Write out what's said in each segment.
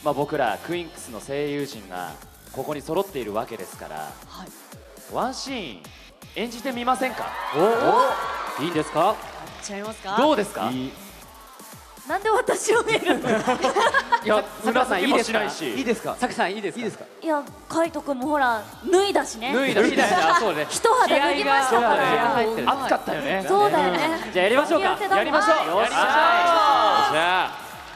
僕らクインクスの声優陣がここに揃っているわけですから、はい、ワンシーン演じてみませんか？ いいんですか？やっちゃいますか？ どうですか？ なんで私を見るの？ いや、さくさんいいですか？いいですか？ さくさんいいですか？ いや、海斗くんもほら脱いだしね。 脱いだしね。そうね。 一肌脱ぎましたから。 暑かったよね。 そうだよね。 じゃあやりましょうか。やりましょう。よっしゃ。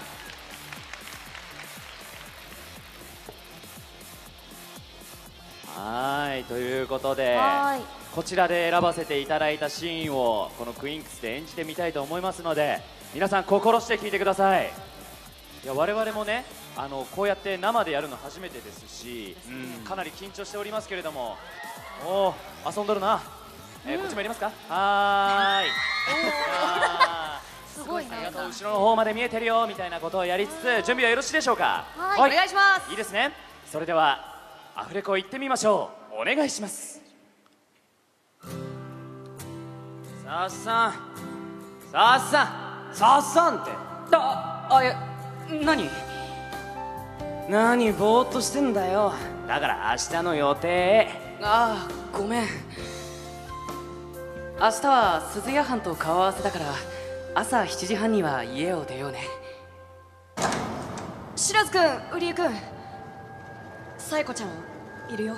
はい、ということでこちらで選ばせていただいたシーンをこのクインクスで演じてみたいと思いますので、皆さん心して聞いてください。いや、我々もね、こうやって生でやるの初めてですし、かなり緊張しておりますけれども、おー、遊んどるな。こっちもやりますか？はーい。 すごいな。 後ろの方まで見えてるよみたいなことをやりつつ、準備はよろしいでしょうか？ はい、お願いします。 いいですね。それではアフレコ行ってみましょう。お願いします。さっさん、さっさん、さっさんって何ぼーっとしてんだよ。だから明日の予定。 ああ、ごめん。明日は鈴屋藩と顔合わせだから朝7時半には家を出ようね。 白津くん、瓜生くん、紗栄子ちゃんいるよ。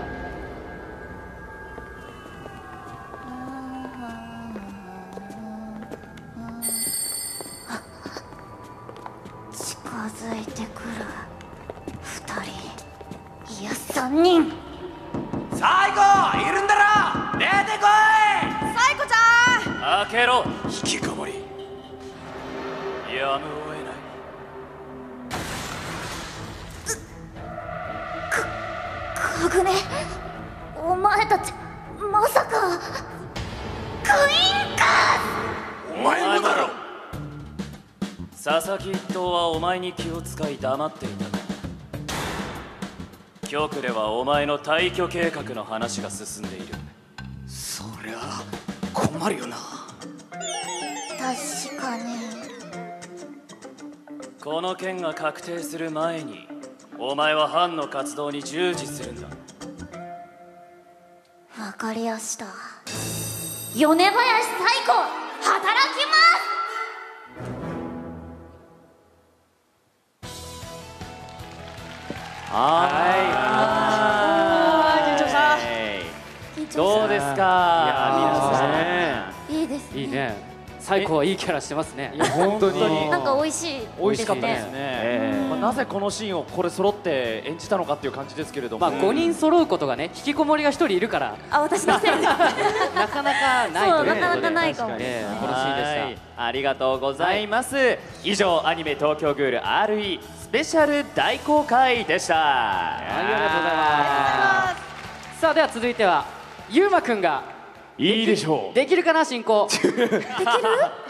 近づいてくる2人、いや3人。 最後いるんだろ、出てこい。 紗栄子ちゃん、 開けろ。引きこもり、やむを得ない。 かぐね、お前たちまさかクインカお前もだろ。佐々木一党はお前に気を使い黙っていたが、局ではお前の退去計画の話が進んでいる。 そりゃ困るよな。 確かに。 この件が確定する前にお前は藩の活動に従事するんだ。 わかりやした。米林最後働きます。 緊張した。どうですか？いや、皆さんいいですね。 いいね。最高はいいキャラしてますね。 いや、本当になんか美味しい。 美味しかったですね。なぜこのシーンをこれ揃って演じたのかっていう感じですけれども、 5人揃うことがね、引きこもりが1人いるから、 あ、私のせいでなかなかないということで、 なかなかないかも。 楽しいでした。 ありがとうございます。以上、アニメ東京グール RE スペシャル大公開でした。 ありがとうございます。さあ、では続いてはゆうまくんがいいでしょう。 できるかな、進行。 できる？